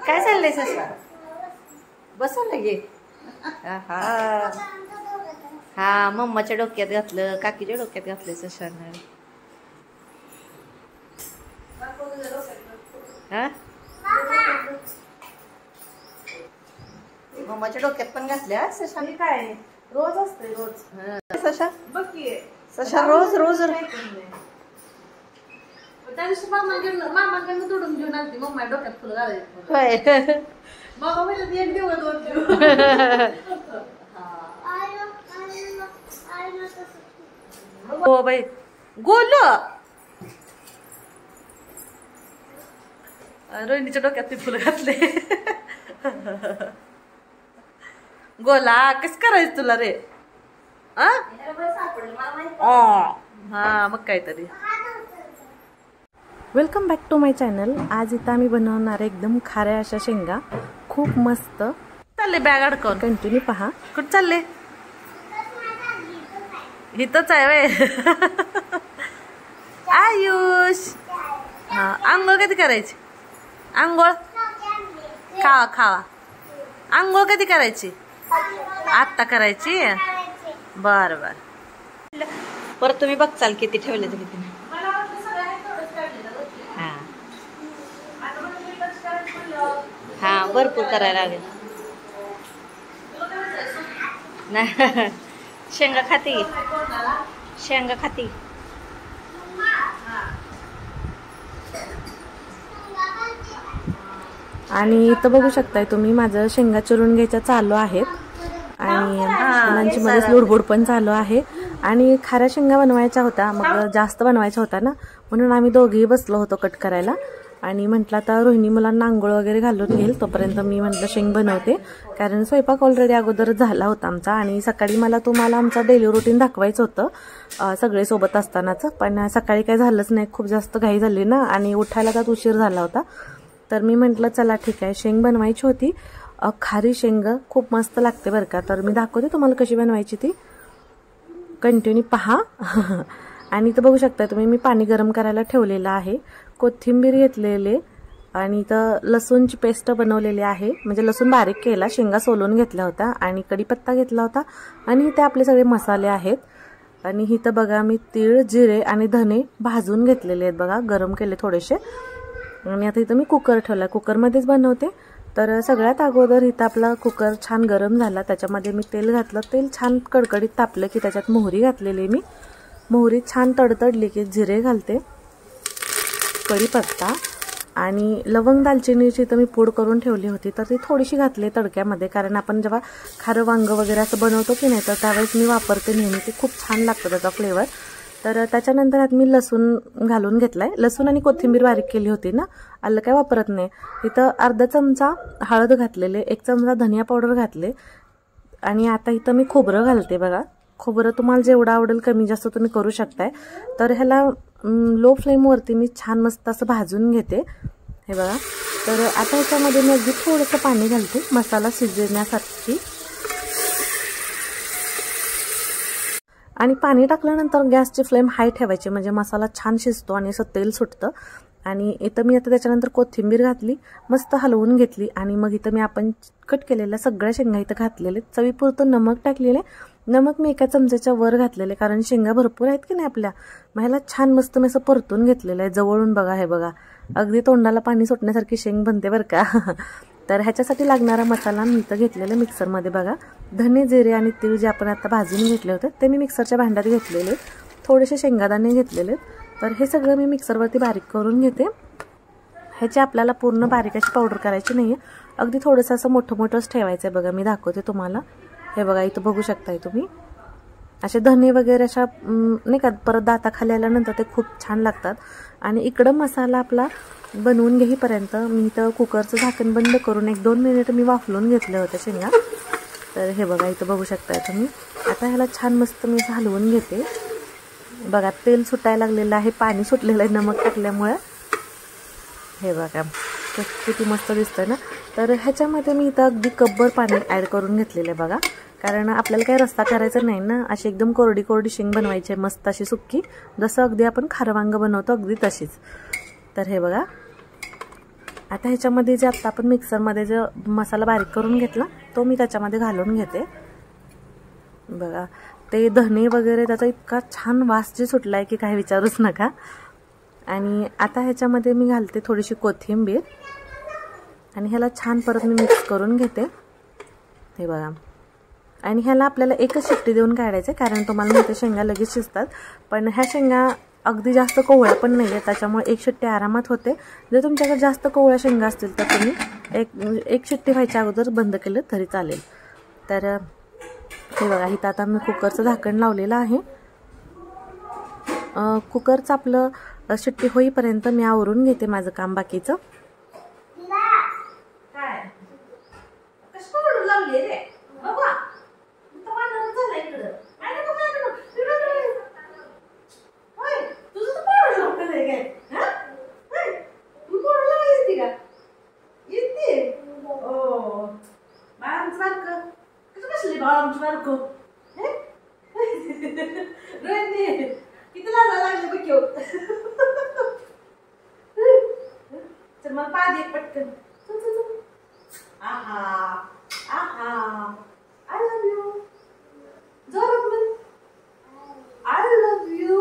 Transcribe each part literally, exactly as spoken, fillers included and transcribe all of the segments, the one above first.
काय चाललंय सशा? बसा लगे. हा हा मम्माच्या डोक्यात घातलं, काकीच्या डोक्यात घातलंय सशानं. हा मम्माच्या डोक्यात पण घातल्या सशा. काय रोज असते रोज. सशा बघ की सशा रोज रोज त्या दिवशी मामाकडनं मामाकडनं तोडून घेऊन आलती मम्मा डोक्यात फुलं घालायची. होय बाबा म्हणजे एक दिवस दोन दिवस. हो बाई गोल रोहिणीच्या डोक्यात ते फुलं घातले. गोला कस करायचं तुला रे? हा मग काहीतरी. Welcome back to my channel. आज इथं आम्ही बनवणार एकदम खाऱ्या अशा शेंगा, खूप मस्त. चालले बॅग अडकवून. कंटिन्यू पहा. कुठं चालले? इथंच आहे वे. आयुष हा आंघोळ कधी करायची? आंघोळ खावा खावा. आंघोळ कधी करायची? आत्ता करायची. बर बर. परत तुम्ही बघचाल किती ठेवले तरी तुम्ही. हा हा भरपूर करायला लागेल. नाही शेंगा खाती, शेंगा खाती. आणि इथं बघू शकताय तुम्ही माझं शेंगा चिरून घ्यायच्या चालू आहेत आणि मुलांची मध्येच लुडबुड पण चालू आहे. आणि खाऱ्या शेंगा बनवायच्या होत्या, मग जास्त बनवायच्या होत्या ना, म्हणून आम्ही दोघेही बसलो होतो कट करायला. आणि म्हटलं आता रोहिणी मुलांना आंघोळ वगैरे घालून घेईल, तोपर्यंत मी म्हटलं शेंग बनवते, कारण स्वयंपाक ऑलरेडी अगोदर झाला होता आमचा. आणि सकाळी मला तुम्हाला आमचा डेली रुटीन दाखवायचं होतं सगळे सोबत असतानाच, पण सकाळी काही झालंच नाही, खूप जास्त घाई झाली ना आणि उठायला त्यात उशीर झाला होता. तर मी म्हटलं चला ठीक आहे, शेंग बनवायची होती. खारी शेंग खूप मस्त लागते बरं का. तर मी दाखवते तुम्हाला कशी बनवायची ती, कंटिन्यू पहा. आणि इथं बघू शकता तुम्ही मी पाणी गरम करायला ठेवलेलं आहे, कोथिंबीर घेतलेले आणि इथं लसूणची पेस्ट बनवलेली आहे, म्हणजे लसूण बारीक केला, शेंगा सोलून घेतल्या होत्या आणि कढीपत्ता घेतला होता. आणि इथे आपले सगळे मसाले आहेत. आणि इथं बघा मी तीळ, जिरे आणि धने भाजून घेतलेले आहेत बघा, गरम केले थोडेसे. आणि आता इथं मी कुकर ठेवला, कुकरमध्येच बनवते. तर सगळ्यात अगोदर इथं आपला कुकर छान गरम झाला, त्याच्यामध्ये मी तेल घातलं. तेल छान कडकडीत तापलं की त्याच्यात मोहरी घातलेली मी. मोहरी छान तडतडली की जिरे घालते, कढीपत्ता आणि लवंग दालचिनीची तर मी पूड करून ठेवली होती, तर ती थोडीशी घातली तडक्यामध्ये, कारण आपण जेव्हा खारं वांग वगैरे असं बनवतो की नाही, तर त्यावेळेस मी वापरते नेहमी, ते खूप छान लागतं त्याचा फ्लेवर. तर त्याच्यानंतर आता मी लसूण घालून घेतलाय. लसूण आणि कोथिंबीर बारीक केली होती ना, आलं काय वापरत नाही. इथं अर्धा चमचा हळद घातलेले, एक चमचा धनिया पावडर घातले. आणि आता इथं मी खोबरं घालते बघा. खोबरं तुम्हाला जेवढं आवडेल कमी जास्त तुम्ही करू शकताय. तर ह्याला लो फ्लेमवरती मी छान मस्त असं भाजून घेते, हे बघा. तर आता ह्याच्यामध्ये मी अगदी थोडंसं पाणी घालते मसाला शिजण्यासाठी. आणि पाणी टाकल्यानंतर गॅसची फ्लेम हाय ठेवायची, म्हणजे मसाला छान शिजतो आणि असं तेल सुटतं. आणि इथं मी आता त्याच्यानंतर कोथिंबीर घातली, मस्त हलवून घेतली. आणि मग इथं मी आपण कट केलेल्या सगळ्या शेंगा इथं घातलेले, चवीपुरतं नमक टाकलेले. नमक मी एका चमच्याच्या वर घातलेले, कारण शेंगा भरपूर आहेत की नाही आपल्या. मग ह्याला छान मस्त मी असं परतून घेतलेलं आहे जवळून बघा, हे बघा अगदी तोंडाला पाणी सुटण्यासारखी शेंग बनते बरं का. तर ह्याच्यासाठी लागणारा मसाला मी इथं घेतलेला मिक्सरमध्ये बघा. धने, जिरे आणि तीळ जे आपण आता भाजून घेतले होते ते मी मिक्सरच्या भांड्यात घेतलेले. थोडेसे शेंगादाणे घेतलेले. तर हे सगळं मी मिक्सरवरती बारीक करून घेते. ह्याची आपल्याला पूर्ण बारीक अशी पावडर करायची नाही आहे, अगदी थोडंसं असं मोठं मोठंच ठेवायचं आहे बघा. मी दाखवते तुम्हाला, हे बघा इथं बघू शकताय तुम्ही. असे धने वगैरे अशा नाही का, परत दाताखाली आल्यानंतर ते खूप छान लागतात. आणि इकडं मसाला आपला बनवून घेईपर्यंत मी इथं कुकरचं झाकण बंद करून एक दोन मिनिट मी वाफलून घेतलं होतं शेंगा. तर हे बघा इथं बघू शकताय तुम्ही. आता ह्याला छान मस्त मी हलवून घेते बघा. तेल सुटायला लागलेलं आहे, पाणी सुटलेलं आहे नमक टाकल्यामुळे, हे बघा किती मस्त दिसतंय ना. तर ह्याच्यामध्ये मी इथं अगदी कपभर पाणी ॲड करून घेतलेलं आहे बघा, कारण आपल्याला काही रस्सा करायचा नाही ना, अशी एकदम कोरडी कोरडी शेंग बनवायची आहे, मस्त अशी सुक्की, जसं अगदी आपण खारं वांग बनवतो अगदी तशीच. तर हे बघा आता ह्याच्यामध्ये जे आत्ता आपण मिक्सरमध्ये जो मसाला बारीक करून घेतला तो मी त्याच्यामध्ये घालून घेते. बघा ते धने वगैरे त्याचा इतका छान वास जे सुटला आहे की काही विचारूच नका. आणि आता ह्याच्यामध्ये मी घालते थोडीशी कोथिंबीर आणि ह्याला छान परत मी मिक्स करून घेते. हे बघा आणि ह्याला आपल्याला एकच शिट्टी देऊन काढायचं कारण तुम्हाला माहिती शेंगा लगेच शिजतात. पण ह्या शेंगा अगदी जास्त कोवळ्या पण नाही आहे त्याच्यामुळे एक शिट्टी आरामात होते. जर तुमच्याकडे जास्त कोवळ्या शेंगा असतील तर तुम्ही एक एक शिट्टी व्हायच्या अगोदर बंद केलं तरी चालेल. तर हे बघा इथं आता मी कुकरचं झाकण लावलेलं आहे. कुकरचं आपलं शिट्टी होईपर्यंत मी आवरून घेते माझं काम बाकीचं. किती लाजा लागले बघ घेऊ. चल मला पाय दे पटकन. आहा आहा आय लव्ह यू. जोरात म्हण आय लव्ह यू.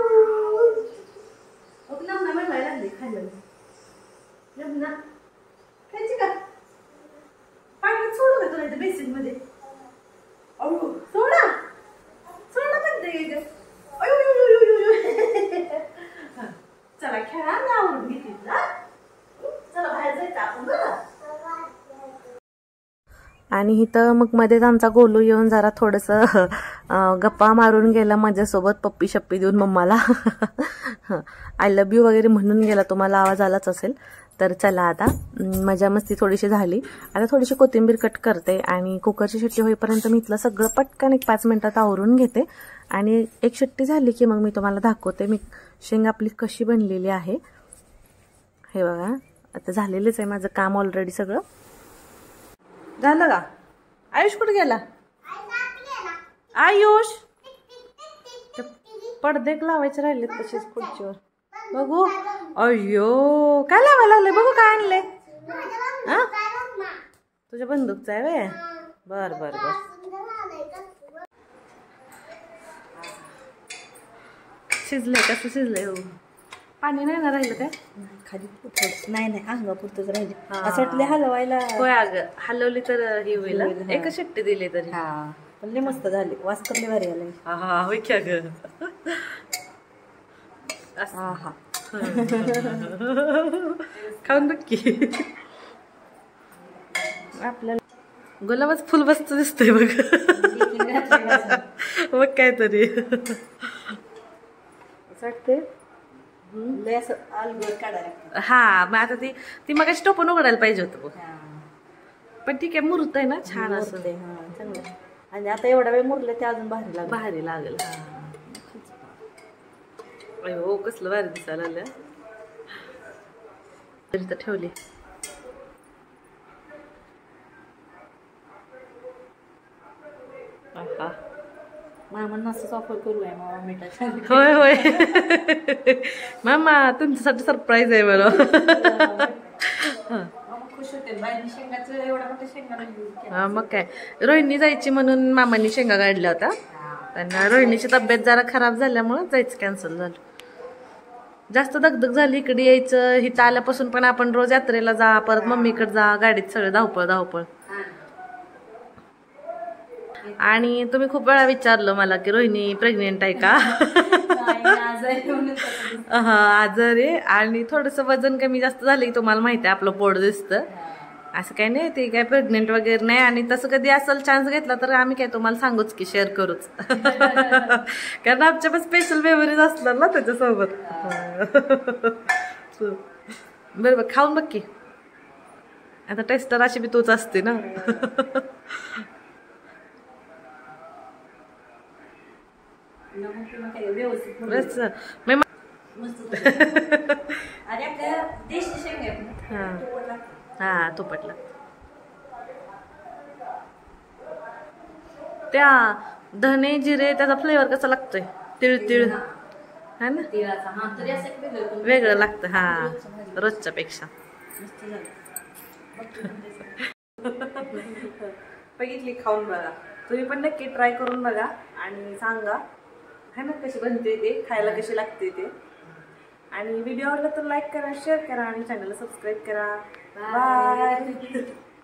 ओके ना ना म्हणायला लागली खायला ना खायची का पाण्यात सोडू का तुला इथे बेसिन मध्ये. अहो सोडा सोडा म्हणते चला खेळा मी आवरून घेते. चला बाहेर जायचं आपण बरं. आणि इथं मग मध्येच आमचा गोलू येऊन जरा थोडंसं गप्पा मारून गेला माझ्यासोबत पप्पी शप्पी देऊन मम्माला आय लव्ह यू वगैरे म्हणून गेला. तुम्हाला आवाज आलाच असेल. तर चला आता मजा मस्ती थोडीशी झाली. आता थोडीशी कोथिंबीर कट करते आणि कुकरची शिट्टी होईपर्यंत मी इथलं सगळं पटकन एक पाच मिनिटात आवरून घेते. आणि एक शिट्टी झाली की मग मी तुम्हाला दाखवते मी शेंग आपली कशी बनलेली आहे. हे बघा आता झालेलंच आहे माझं काम ऑलरेडी सगळं. झालं का? आयुष कुठे गेला? आयुष पडदे लावायचे राहिले तसेच खुर्चीवर. बघू अय्यो काय लावायला लागले बघू काय आणले. हा तुझ्या बंदूकचा आहे वे. बर बर बर शिजलंय कसं शिजलंय. हो पाणी नाही ना राहिलं काय खाली थोडं नाही नाही अंगापुरतच राहिले असं वाटलं हलवायला. होय अगं हलवली तर हे होईल. एकच शिट्टी दिली तरी हा पण लय मस्त झाली. वास करले भारी आलाय. हा हा होय की अगं. हा हा खाऊन बघ की. आपल्याला गुलाबच फुल बसत दिसतंय बघ. बघ काय तरी वाटते. हा मग आता ती ती मग टोपण उघडायला पाहिजे होतं बघ. पण ठीक आहे मुरत आहे ना छान असं चांगलं. आणि आता एवढा वेळ मुरले ते अजून भारी लागेल. भारी लागेल. हो कसलं भारी दिसायला आलं. तरी तर ठेवली. मामांना असंच ऑफर करूया मामा मिठाच्या. होय होय मामा तुमच्यासाठी सरप्राईज आहे मला. खुश होते बाईंनी शेंगाचं एवढा मोठा शेंगा. हा मग काय रोहिणी जायची म्हणून मामांनी शेंगा काढल्या होत्या. त्यांना रोहिणीची तब्येत जरा खराब झाल्यामुळे जायचं कॅन्सल झालं. जास्त दगदग झाली इकडे यायचं. इथं आल्यापासून पण आपण रोज यात्रेला जा परत मम्मीकडे जा गाडीत सगळे धावपळ धावपळ. आणि तुम्ही खूप वेळा विचारलं मला की रोहिणी प्रेग्नेंट आहे का. हा आजारी आणि थोडंसं वजन कमी जास्त झालं की तुम्हाला माहिती आहे आपलं पोट दिसतं. असं काही नाही ते काय प्रेग्नेंट वगैरे नाही. आणि तसं कधी असेल चान्स घेतला तर आम्ही काय तुम्हाला सांगूच की शेअर करूच. कारण आमच्या पण स्पेशल मेमरीज असणार ना त्याच्यासोबत. बरोबर खाऊन बघ की. आता टेस्टर अशी बी तूच असते ना. हा तो पटला. त्या धने जिरे त्याचा फ्लेवर कसा लागतोय तिळ तिळ है ना वेगळं लागतं. हा रोजच्या पेक्षा बघितली खाऊन बघा, तुम्ही पण नक्की ट्राय करून बघा आणि सांगा है ना कशी बनते ते, खायला कशी लागते ते. आणि व्हिडिओ आवडला तर लाईक करा, शेअर करा आणि चॅनलला सबस्क्राईब करा. बाय.